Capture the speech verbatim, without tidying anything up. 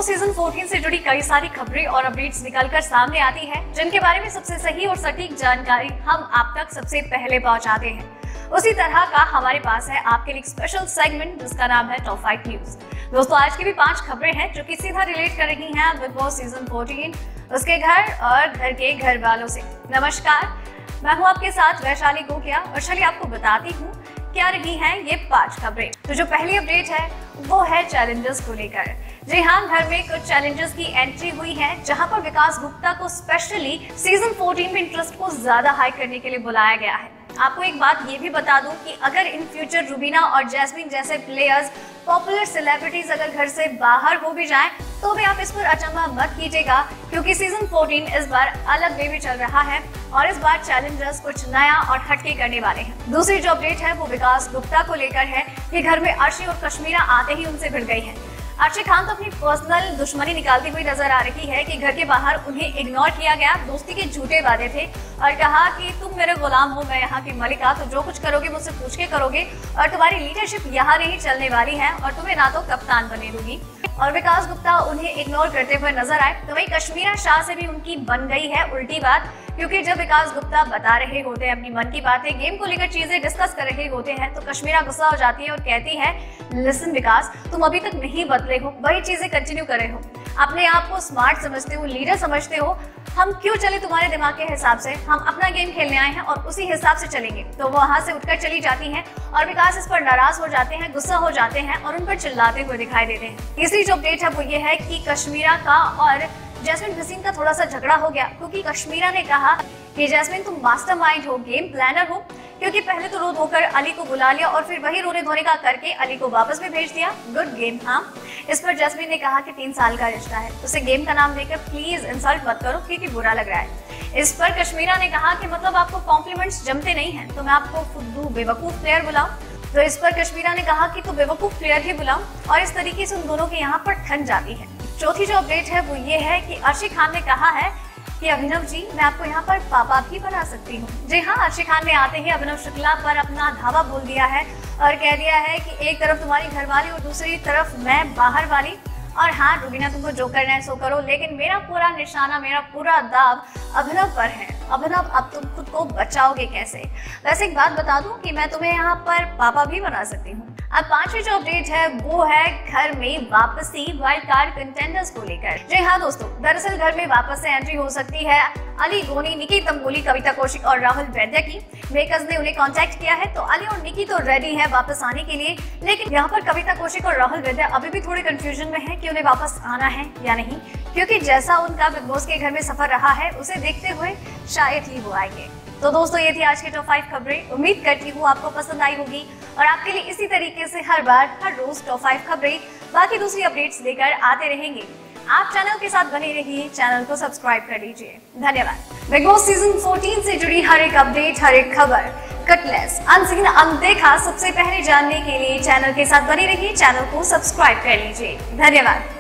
Boss season चौदह से जुड़ी कई सारी खबरें और अपडेट्स निकलकर सामने आती है, जिनके बारे में सबसे सही और सटीक जानकारी हम आप तक सबसे पहले पहुंचाते हैं। उसी तरह का हमारे पास है आपके लिए स्पेशल सेगमेंट जिसका नाम है टॉप फाइव न्यूज। दोस्तों, आज की भी पांच खबरें हैं जो कि सीधा रिलेट कर रही हैं बिग बॉस सीजन चौदह, उसके घर और घर के घर वालों से। नमस्कार, मैं हूं आपके साथ वैशाली गोकिया और चलिए आपको बताती हूँ क्या रही हैं ये पांच खबरें। तो जो पहली अपडेट है वो है चैलेंजर्स को लेकर। जी हाँ, घर में कुछ चैलेंजर्स की एंट्री हुई है, जहां पर विकास गुप्ता को स्पेशली सीजन चौदह में इंटरेस्ट को ज्यादा हाई करने के लिए बुलाया गया है। आपको एक बात ये भी बता दूं कि अगर इन फ्यूचर रुबीना और जैस्मिन जैसे प्लेयर्स, पॉपुलर सेलिब्रिटीज अगर घर से बाहर हो भी जाएं, तो भी आप इस पर अचंभा मत कीजिएगा, क्योंकि सीजन चौदह इस बार अलग वे में चल रहा है और इस बार चैलेंजर्स कुछ नया और हटके करने वाले हैं। दूसरी जो अपडेट है वो विकास गुप्ता को लेकर है कि घर में अर्शी और कश्मीरा आते ही उनसे भिड़ गई है। अर्शी खान तो अपनी पर्सनल दुश्मनी निकालती हुई नजर आ रही है कि घर के बाहर उन्हें इग्नोर किया गया, दोस्ती के झूठे वादे थे और कहा कि तुम मेरे गुलाम हो, मैं यहाँ की मलिका, तो जो कुछ करोगे मुझसे पूछ के करोगे और तुम्हारी लीडरशिप यहाँ नहीं चलने वाली है और तुम्हें ना तो कप्तान बने दूंगी। और विकास गुप्ता उन्हें इग्नोर करते हुए नजर आए। तो वही कश्मीरा शाह से भी उनकी बन गई है उल्टी बात, क्योंकि जब विकास गुप्ता बता रहे होते हैं अपनी मन की बातें, गेम को लेकर चीजें डिस्कस कर रहे होते हैं, तो कश्मीरा गुस्सा हो जाती है और कहती है, लिसन विकास, तुम अभी तक नहीं बदले हो, वही चीजें कंटिन्यू कर रहे हो, अपने आप को स्मार्ट समझते हो, लीडर समझते हो, हम क्यों चले तुम्हारे दिमाग के हिसाब से, हम अपना गेम खेलने आए हैं और उसी हिसाब से चलेंगे। तो वो वहां से उठकर चली जाती हैं और विकास इस पर नाराज हो जाते हैं, गुस्सा हो जाते हैं और उन पर चिल्लाते हुए दिखाई देते हैं। तीसरी जो अपडेट है वो ये है कि कश्मीरा का और जैस्मिन भसीन का थोड़ा सा झगड़ा हो गया, क्योंकि कश्मीरा ने कहा कि जैस्मिन तुम मास्टरमाइंड हो, गेम प्लानर हो, क्योंकि पहले तो रो धोकर अली को बुला लिया और फिर वही रोने धोने का करके अली को वापस भी भेज दिया। Good game. हाँ, इस पर जैस्मिन ने कहा कि तीन साल का रिश्ता है, उसे गेम का नाम देकर प्लीज इंसल्ट मत करो क्योंकि बुरा लग रहा है। इस पर कश्मीरा ने कहा कि मतलब आपको कॉम्प्लीमेंट्स जमते नहीं हैं, तो मैं आपको फुद्दू बेवकूफ प्लेयर बुलाऊं। तो इस पर कश्मीरा ने कहा कि तो बेवकूफ प्लेयर ही बुलाऊं, और इस तरीके से उन दोनों के यहाँ पर ठन जाती है। चौथी जो अपडेट है वो ये है कि अर्शी खान ने कहा है कि अभिनव जी, मैं आपको यहाँ पर पापा भी बना सकती हूँ। जी हाँ, अर्शी खान ने आते ही अभिनव शुक्ला पर अपना धावा बोल दिया है और कह दिया है कि एक तरफ तुम्हारी घरवाली और दूसरी तरफ मैं बाहर वाली, और हाँ रुबीना, तुमको जो करना है सो करो, लेकिन मेरा पूरा निशाना, मेरा पूरा दाव अभिनव पर है। अभिनव, अब तुम खुद को बचाओगे कैसे? वैसे एक बात बता दूं कि मैं तुम्हें यहाँ पर पापा भी बना सकती हूँ। अब पांचवी जो अपडेट है वो है घर में वापसी वाइल्ड कार्ड कंटेंडर्स को लेकर। जी हाँ दोस्तों, दरअसल घर में वापस से एंट्री हो सकती है अली गोनी, निकी तंबोली, कविता कौशिक और राहुल वैद्य की। मेकर्स ने उन्हें कांटेक्ट किया है, तो अली और निकी तो रेडी है वापस आने के लिए, लेकिन यहाँ पर कविता कौशिक और राहुल वैद्य अभी भी थोड़े कंफ्यूजन में है कि उन्हें वापस आना है या नहीं, क्योंकि जैसा उनका बिग बॉस के घर में सफर रहा है उसे देखते हुए शायद ही वो आएंगे। तो दोस्तों, ये थी आज की टॉप फाइव खबरें। उम्मीद करती हूँ आपको पसंद आई होगी और आपके लिए इसी तरीके से हर बार हर रोज टॉप फाइव खबरें, बाकी दूसरी अपडेट्स लेकर आते रहेंगे। आप चैनल के साथ बने रहिए, चैनल को सब्सक्राइब कर लीजिए। धन्यवाद। बिग बॉस सीजन चौदह से जुड़ी हर एक अपडेट, हर एक खबर, कटलेस, अनसीन, अनदेखा सबसे पहले जानने के लिए चैनल के साथ बने रहिए, चैनल को सब्सक्राइब कर लीजिए। धन्यवाद।